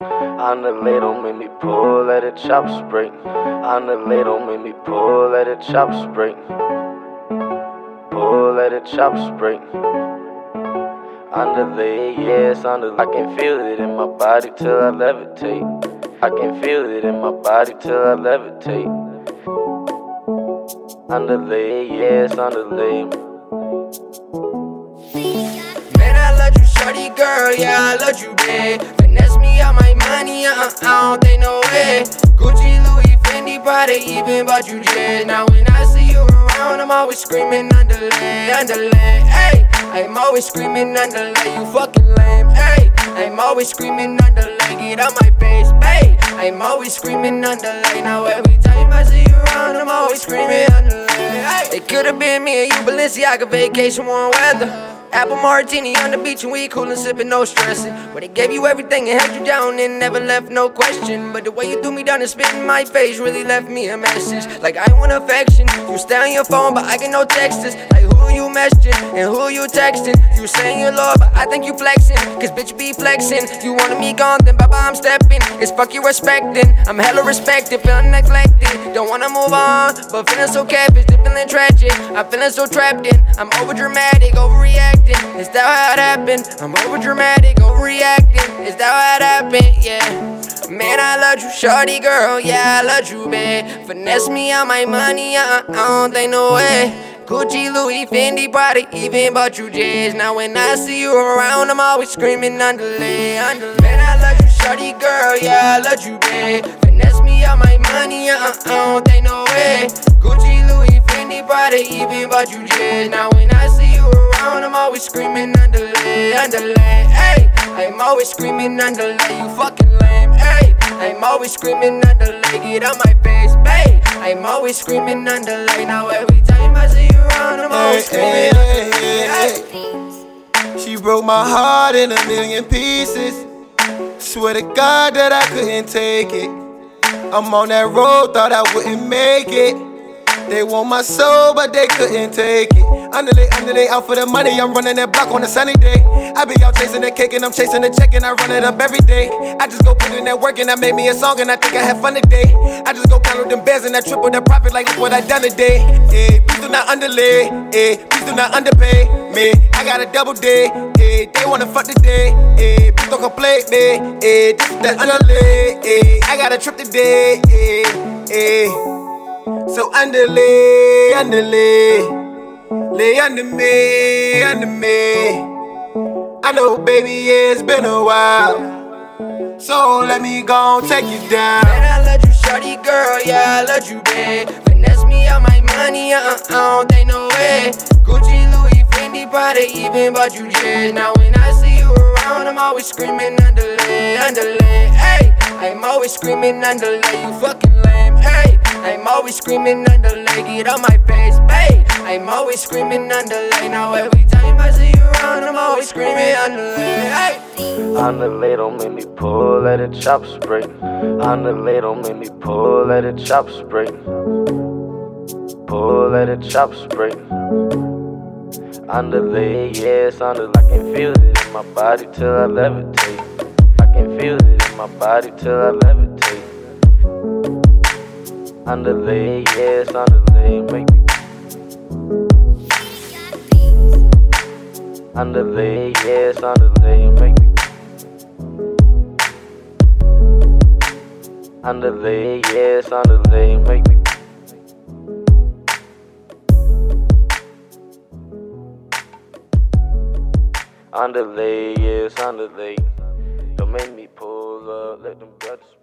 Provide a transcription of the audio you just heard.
Underlay, don't make me pull, let the chop spring. Underlay, don't make me pull, let the chop spring. Pull, let the chop spring. Underlay, yes, underlay. I can feel it in my body till I levitate. I can feel it in my body till I levitate. Underlay, yes, underlay. Man, I love you, shorty girl, yeah, I love you, babe. Finesse me out my money, I don't think no way. Gucci, Louis, Fendi, Prada, even bought you jazz. Now when I see you around, I'm always screaming underlay, underlay, ayy. I'm always screaming underlay, you fucking lame, ayy. I'm always screaming underlay, get out my face, babe. I'm always screaming underlay, now every time I see you around, I'm always screaming underlay, ayy. It could've been me and you, Balenciaga vacation, warm weather. Apple martini on the beach and we coolin', sippin', no stressin'. But it gave you everything and held you down and never left no question. But the way you threw me down and spit in my face really left me a message. Like I want affection, you stay on your phone but I get no texts. Like who you messaging and who you texting? You saying you love but I think you flexing. Cause bitch be flexing. You wanted me gone then bye bye I'm stepping. It's fuck you respecting. I'm hella respected, feeling neglected. Don't wanna move on but feeling so capish, feeling tragic. I'm feeling so trapped in. I'm over dramatic, overreacting. Is that how it happened? I'm over dramatic, overreacting. Is that how it happened? Yeah. Man, I love you, shorty girl. Yeah, I love you, babe. Finesse me out my money, I don't think no way. Gucci, Louis, Fendi, Prada, even bought you jazz. Now when I see you around, I'm always screaming underlay, underlay. Man, I love you, shorty girl. Yeah, I love you, babe. Finesse me out my money, I don't think no way. Gucci, Louis, Fendi, Prada, even bought you jazz. Now when I see you around, I'm always screaming underlay, underlay, ayy. I'm always screaming underlay, you fucking lame, ayy. I'm always screaming underlay, get out my face, babe. I'm always screaming underlay, now every time I see you around, I'm always screaming underlay, ayy. She broke my heart in a million pieces. Swear to God that I couldn't take it. I'm on that road, thought I wouldn't make it. They want my soul, but they couldn't take it. Underlay, out for the money. I'm running that block on a sunny day. I be out chasing the cake and I'm chasing the check and I run it up every day. I just go put in that work and I made me a song and I think I had fun today. I just go count them bands and I triple the profit like look what I done today. Hey, please do not underlay, hey, please do not underpay me. I got a double day, hey, they wanna fuck today, hey, please don't complain me, hey, this is that underlay, hey, I got a trip today, hey, hey. So underlay, underlay, lay under me, under me. I know, baby, yeah, it's been a while, so let me go take you down. Man, I love you, shorty girl, yeah, I love you, babe. Finesse me out my money, I don't think no way. Gucci, Louis, Fendi, Prada, even bought you jazz. Now when I see you around, I'm always screaming underlay, underlay, ayy. I'm always screaming underlay, you fucking lame, ayy. I'm always screaming underlay, get on my face, babe. I'm always screaming underlay, now every time I see you around, I'm always screaming underlay, hey. Underlay, don't make me pull, let the chop spring. Underlay, don't make me pull, let the chop spring. Pull, let the chop spring. Underlay, yes, underlay. I can feel it in my body till I levitate. I can feel it in my body till I levitate. Underlay, yes, underlay, make me. Underlay, yes, underlay, make me. Underlay, yes, underlay, make me. Underlay, yes, underlay. Don't make me pull up, let them brothers.